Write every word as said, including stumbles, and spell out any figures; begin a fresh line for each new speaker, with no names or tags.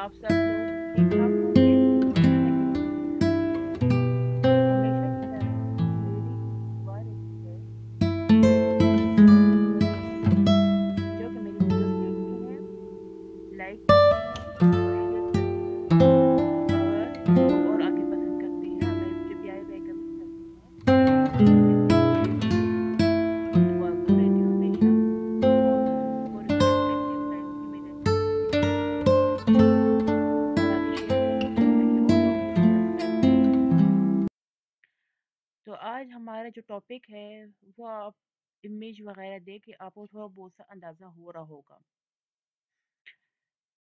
आप सब लोग ठीक-ठाक होंगे और खैरियत से होंगे। हमेशा की तरह मेरी भी दुआ रहती है कि आप सब लोग अच्छे होंगे। जो कि मेरी वीडियोस देखते हैं, लाइक करते हैं और शेयर करते हैं और इसको और आगे पसंद करते हैं और मेरे जो प्यारे भाई कमेंट करते हैं। इसके लिए दुआगो रहती हूँ हमेशा और कोशिश करते हैं कि इस टाइम की मेरे वीडियोस को लाइक करें और आगे शेयर करें ताकि और लोग भी सब्सक्राइब कर पाएँ। तो आज हमारा जो टॉपिक है वो आप इमेज वगैरह देख के आपको थोड़ा बहुत सा अंदाज़ा हो रहा होगा।